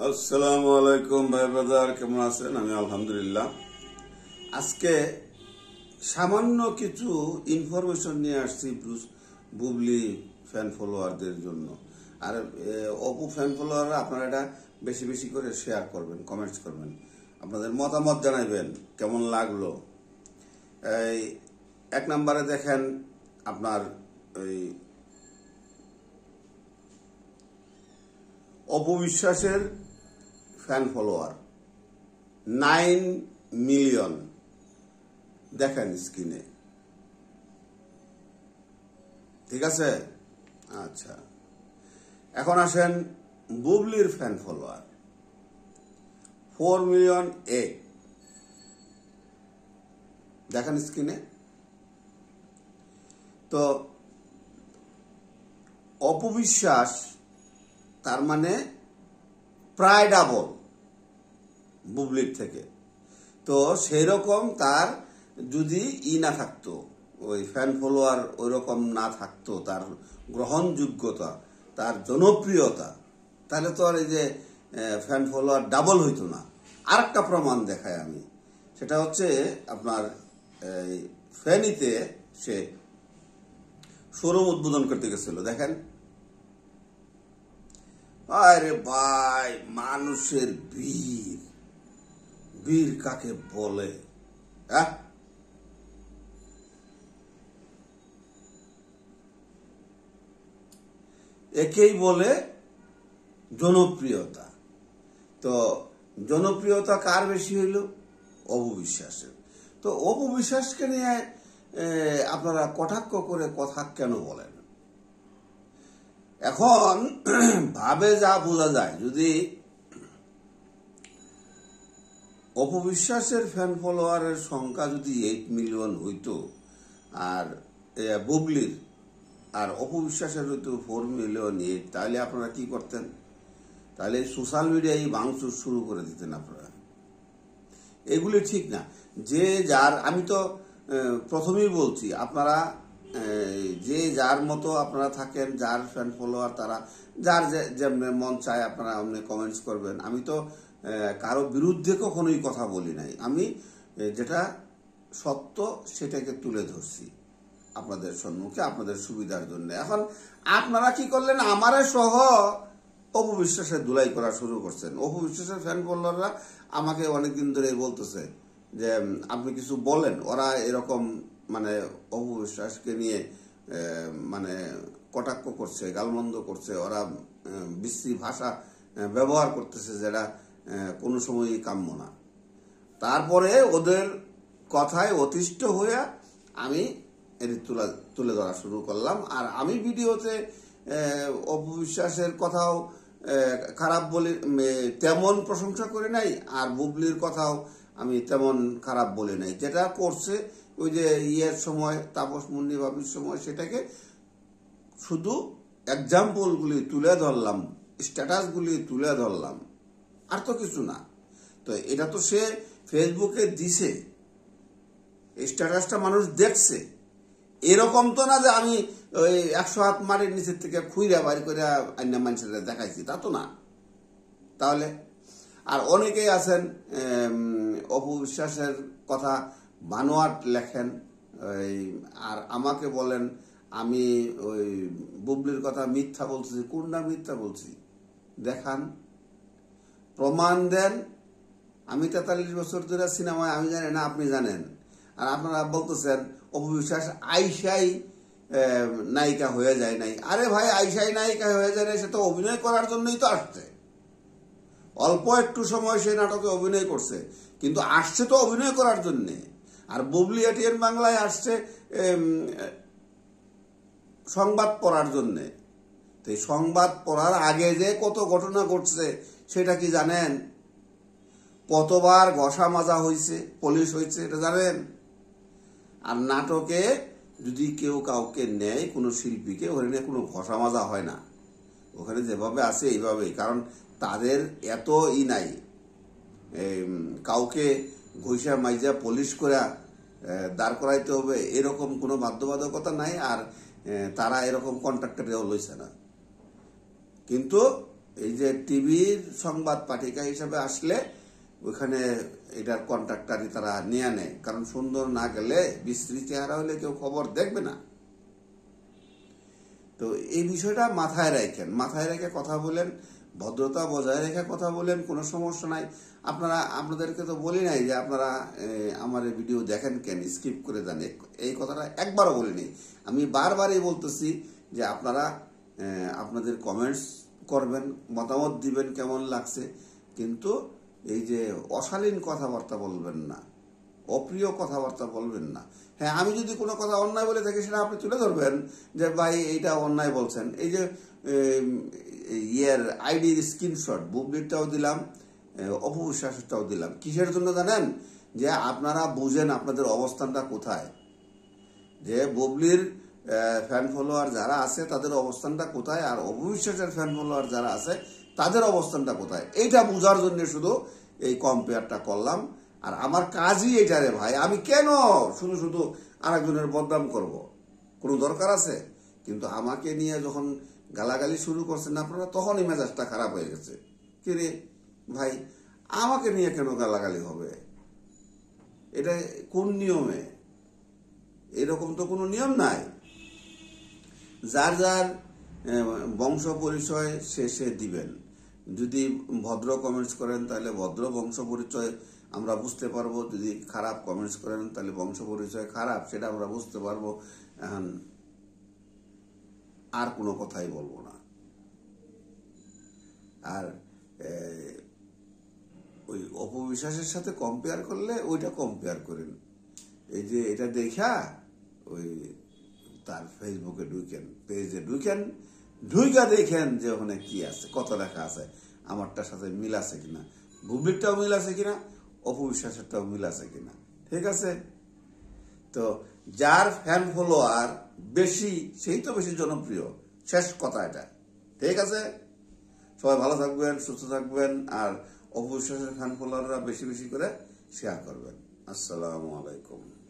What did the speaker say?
আসসালামু আলাইকুম ভাই ব্রাদার, কেমন আছেন? আমি আলহামদুলিল্লাহ। আজকে সামান্য কিছু ইনফরমেশন নিয়ে আসছি বুবলি ফ্যান ফলোয়ারদের জন্য। আর অপু ফ্যান ফলোয়াররা আপনারা এটা বেশি বেশি করে শেয়ার করবেন, কমেন্টস করবেন, আপনাদের মতামত জানাবেন কেমন লাগলো। এই এক নম্বরে দেখেন আপনার ওই অপু বিশ্বাসের ফ্যান ফলোয়ার 9 মিলিয়ন, দেখেন স্ক্রিনে, ঠিক আছে? আচ্ছা, এখন আসেন বুবলির ফ্যান ফলোয়ার 4,000,008, দেখেন স্ক্রিনে। তো অপু বিশ্বাস তার মানে প্রায় ডাবল বুবলির থেকে। তো সেই রকম তার যদি না থাকতো, ওই ফ্যান ফলোয়ার ওই রকম না থাকতো, তার গ্রহণযোগ্যতা, তার জনপ্রিয়তা, তাহলে তো আর এই যে ফ্যান ফলোয়ার ডাবল হইতো না। আরেকটা প্রমাণ দেখায় আমি, সেটা হচ্ছে আপনার ফেনীতে সে শোরুম উদ্বোধন করতে গেছিল, দেখেন। আরে ভাই, মানুষের ভিড়, ভিড় কাকে বলে? হ্যাঁ, একেই বলে জনপ্রিয়তা। তো জনপ্রিয়তা কার বেশি হইল? অপু বিশ্বাসের। তো অপু বিশ্বাসকে নিয়ে আপনারা কটাক্ষ করে কথা কেন বলেন? এখন ভাবে যা বোঝা যায়, যদি অপু বিশ্বাসের ফ্যান ফলোয়ারের সংখ্যা যদি 8 মিলিয়ন হইতো, আর বুবলির আর অপু বিশ্বাসের হইতো 4,000,008, তাহলে আপনারা কি করতেন? তাহলে সোশ্যাল মিডিয়ায় ভাঙচুর শুরু করে দিতেন আপনারা। এগুলি ঠিক না। যে যার, আমি তো প্রথমেই বলছি, আপনারা যে যার মতো আপনারা থাকেন, যার ফ্যান ফলোয়ার, তারা যার যেমন মন চায় আপনারা অমনি কমেন্টস করবেন। আমি তো কারো বিরুদ্ধে কখনোই কথা বলি নাই, আমি যেটা সত্য সেটাকে তুলে ধরছি আপনাদের সম্মুখে, আপনাদের সুবিধার জন্য। এখন আপনারা কি করলেন? আমারে সহ অপু বিশ্বাসের ধুলাই করা শুরু করছেন। অপু বিশ্বাসের ফ্যান ফলোয়াররা আমাকে অনেকদিন ধরে বলতেছে যে আপনি কিছু বলেন। ওরা এরকম মানে অপু বিশ্বাসকে নিয়ে মানে কটাক্ষ করছে, গালমন্দ করছে, ওরা বিশ্রী ভাষা ব্যবহার করতেছে, যেটা কোনো সময়ই কাম্য না। তারপরে ওদের কথায় অতিষ্ঠ হয়ে আমি এটি তুলে ধরা শুরু করলাম। আর আমি ভিডিওতে অপু বিশ্বাসের কথাও খারাপ বলি, তেমন প্রশংসা করি নাই, আর বুবলির কথাও আমি তেমন খারাপ বলি নাই। যেটা করছে ওই যে ইয়ের সময়, তাপস মুন্নি বাবির সময়, সেটাকে শুধু এক্সাম্পলগুলি তুলে ধরলাম, স্ট্যাটাসগুলি তুলে ধরলাম, আর তো কিছু না। তো এটা তো সে ফেসবুকে দিছে, স্ট্যাটাসটা মানুষ দেখছে। এরকম তো না যে আমি ওই 100 হাত মাটির নিচের থেকে খুইরা বাড়ি করে অন্য মানুষের দেখাইছি, তা তো না। তাহলে আর অনেকেই আছেন অপু বিশ্বাসের কথা বানোয়াট লেখেন, আর আমাকে বলেন আমি ওই বুবলির কথা মিথ্যা বলছি। কোনটা মিথ্যা বলছি দেখান, প্রমাণ দেন। আমি 43 বছর ধরে সিনেমায়, আমি জানি না, আপনি জানেন। আর আপনারা বলতেছেন অপু বিশ্বাস আইসাই নায়িকা হয়ে যায় নাই। আরে ভাই, আইসাই নায়িকা হয়ে যায় নাই, সে তো অভিনয় করার জন্যই তো আসছে। অল্প একটু সময় সে নাটকে অভিনয় করছে, কিন্তু আসছে তো অভিনয় করার জন্যে। আর বুবলি এটিএন বাংলায় আসছে সংবাদ পড়ার জন্যে। তো এই সংবাদ পড়ার আগে যে কত ঘটনা ঘটছে সেটা কি জানেন? কতবার ঘষা মাজা হয়েছে, পুলিশ হয়েছে, এটা জানেন? আর নাটকে যদি কেউ কাউকে নেয়, কোনো শিল্পীকে, ওখানে কোনো ঘষা মাজা হয় না। ওখানে যেভাবে আছে এইভাবেই, কারণ তাদের এত নাই, কাউকে ঘষা মাইজা পুলিশ করে দাঁড় করাইতে হবে এরকম কোনো বাধ্যবাধকতা নাই। আর তারা এরকম কন্ট্রাক্টরেও লইছে না। কিন্তু এই যে টিভির সংবাদ পাঠিকা হিসাবে আসলে ওইখানে এটার কন্ট্রাক্টারই তারা নিয়ে নেয়, কারণ সুন্দর না গেলে বিশ্রী চেহারা হলে কেউ খবর দেখবে না। তো এই বিষয়টা মাথায় রেখে কথা বলেন, ভদ্রতা বজায় রেখে কথা বলেন, কোনো সমস্যা নাই। আপনাদেরকে তো বলি নাই যে আপনারা আমার ভিডিও দেখেন কেন, স্কিপ করে দেন, এই কথাটা একবারও বলিনি। আমি বারবারই বলতেছি যে আপনারা আপনাদের কমেন্টস করবেন, মতামত দিবেন কেমন লাগছে, কিন্তু এই যে অশালীন কথাবার্তা বলবেন না, অপ্রিয় কথাবার্তা বলবেন না। হ্যাঁ, আমি যদি কোনো কথা অন্যায় বলে থাকি সেটা আপনি তুলে ধরবেন যে ভাই এইটা অন্যায় বলছেন। এই যে আইডির স্ক্রিনশট বুবলিরটাও দিলাম, অপবিশ্বাসটাও দিলাম। কিসের জন্য জানেন? যে আপনারা বুঝেন আপনাদের অবস্থানটা কোথায়, যে বুবলির ফ্যান ফলোয়ার যারা আছে তাদের অবস্থানটা কোথায়, আর অপবিশ্বাসের ফ্যান ফলোয়ার যারা আছে তাদের অবস্থানটা কোথায়, এইটা বোঝার জন্য শুধু এই কম্পেয়ারটা করলাম। আর আমার কাজই এটা রে ভাই, আমি কেন শুধু শুধু আরেকজনের বদনাম করব? কোনো দরকার আছে? কিন্তু আমাকে নিয়ে যখন গালাগালি শুরু করছেন আপনারা, তখনই মেজাজটা খারাপ হয়ে গেছে। কি রে ভাই, আমাকে নিয়ে কেন গালাগালি হবে? এটা কোন নিয়মে? এরকম তো কোনো নিয়ম নাই। যার যার বংশ পরিচয় সে দিবেন। যদি ভদ্র কমেন্টস করেন তাহলে ভদ্র বংশ পরিচয় আমরা বুঝতে পারবো, যদি খারাপ কমেন্টস করেন তাহলে বংশ পরিচয় খারাপ, সেটা আমরা বুঝতে পারবো। এখন আর কোনো কথাই বলবো না। আর ওই অপবিশ্বাসের সাথে কম্পেয়ার করলে ওইটা কম্পেয়ার করেন। এই যে এটা দেখা ওই তার ফেসবুকে ঢুকেন, পেজে ঢুইকা দেখেন যে ওখানে কি আছে, কত লেখা আছে, আমারটার সাথে মিল আছে কিনা, বুবলিরটাও মিল আছে কিনা, অপবিশ্বাসেরটাও মিল আছে কিনা। ঠিক আছে? তো যার ফ্যান ফলোয়ার বেশি সেই তো বেশি জনপ্রিয়, শেষ কথা এটা। ঠিক আছে? সবাই ভালো থাকবেন, সুস্থ থাকবেন, আর অপবিশ্বাসের ফ্যান ফলোয়াররা বেশি বেশি করে শেয়ার করবেন। আসসালামু আলাইকুম।